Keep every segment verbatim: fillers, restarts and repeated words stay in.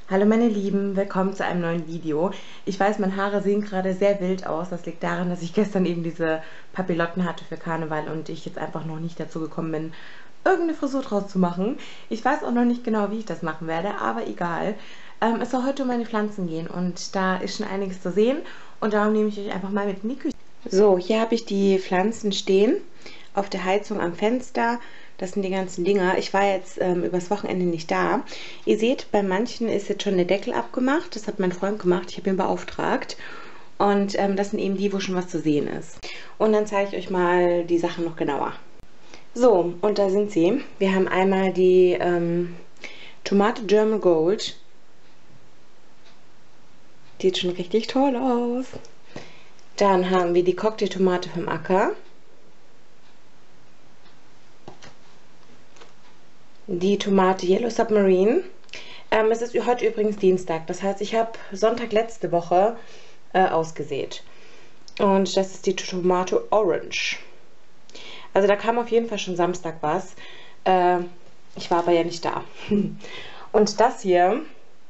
Hallo meine Lieben, willkommen zu einem neuen Video. Ich weiß, meine Haare sehen gerade sehr wild aus. Das liegt daran, dass ich gestern eben diese Papillotten hatte für Karneval und ich jetzt einfach noch nicht dazu gekommen bin, irgendeine Frisur draus zu machen. Ich weiß auch noch nicht genau, wie ich das machen werde, aber egal. Ähm, es soll heute um meine Pflanzen gehen und da ist schon einiges zu sehen und darum nehme ich euch einfach mal mit in die Küche. So, hier habe ich die Pflanzen stehen auf der Heizung am Fenster. Das sind die ganzen Dinger. Ich war jetzt ähm, übers Wochenende nicht da. Ihr seht, bei manchen ist jetzt schon der Deckel abgemacht. Das hat mein Freund gemacht. Ich habe ihn beauftragt. Und ähm, das sind eben die, wo schon was zu sehen ist. Und dann zeige ich euch mal die Sachen noch genauer. So, und da sind sie. Wir haben einmal die ähm, Tomate German Gold. Sieht schon richtig toll aus. Dann haben wir die Cocktailtomate vom Acker. Die Tomate Yellow Submarine. Ähm, es ist heute übrigens Dienstag, das heißt, ich habe Sonntag letzte Woche äh, ausgesät. Und das ist die Tomate Orange. Also da kam auf jeden Fall schon Samstag was. Äh, ich war aber ja nicht da. Und das hier,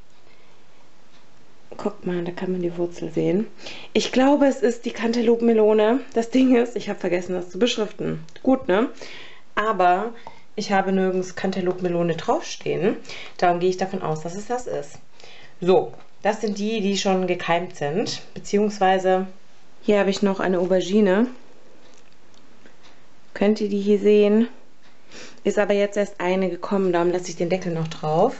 guckt mal, da kann man die Wurzel sehen. Ich glaube, es ist die Cantaloupe-Melone. Das Ding ist, ich habe vergessen, das zu beschriften. Gut, ne? Aber ich habe nirgends Cantaloupe-Melone draufstehen. Darum gehe ich davon aus, dass es das ist. So, das sind die, die schon gekeimt sind. Beziehungsweise, hier habe ich noch eine Aubergine. Könnt ihr die hier sehen? Ist aber jetzt erst eine gekommen, darum lasse ich den Deckel noch drauf.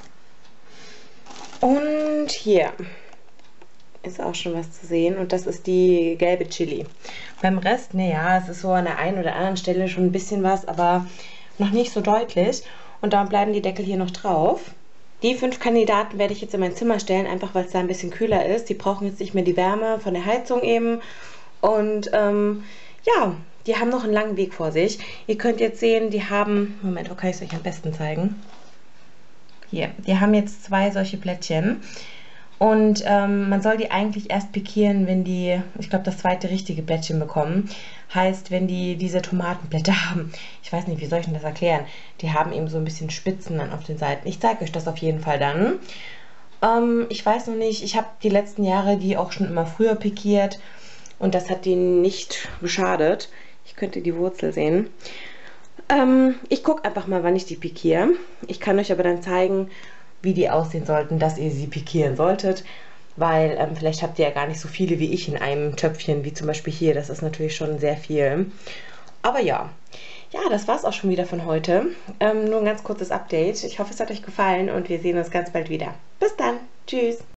Und hier ist auch schon was zu sehen. Und das ist die gelbe Chili. Beim Rest, naja, es ist so an der einen oder anderen Stelle schon ein bisschen was, aber noch nicht so deutlich. Und darum bleiben die Deckel hier noch drauf. Die fünf Kandidaten werde ich jetzt in mein Zimmer stellen, einfach weil es da ein bisschen kühler ist. Die brauchen jetzt nicht mehr die Wärme von der Heizung eben. Und ähm, ja, die haben noch einen langen Weg vor sich. Ihr könnt jetzt sehen, die haben... Moment, wo kann ich es euch am besten zeigen? Hier, die haben jetzt zwei solche Blättchen. Und ähm, man soll die eigentlich erst pikieren, wenn die, ich glaube, das zweite richtige Blättchen bekommen. Heißt, wenn die diese Tomatenblätter haben. Ich weiß nicht, wie soll ich denn das erklären? Die haben eben so ein bisschen Spitzen dann auf den Seiten. Ich zeige euch das auf jeden Fall dann. Ähm, ich weiß noch nicht, ich habe die letzten Jahre die auch schon immer früher pikiert. Und das hat denen nicht geschadet. Ich könnte die Wurzel sehen. Ähm, ich gucke einfach mal, wann ich die pikiere. Ich kann euch aber dann zeigen, wie die aussehen sollten, dass ihr sie pikieren solltet, weil ähm, vielleicht habt ihr ja gar nicht so viele wie ich in einem Töpfchen, wie zum Beispiel hier, das ist natürlich schon sehr viel. Aber ja, ja, das war es auch schon wieder von heute. Ähm, nur ein ganz kurzes Update. Ich hoffe, es hat euch gefallen und wir sehen uns ganz bald wieder. Bis dann, tschüss!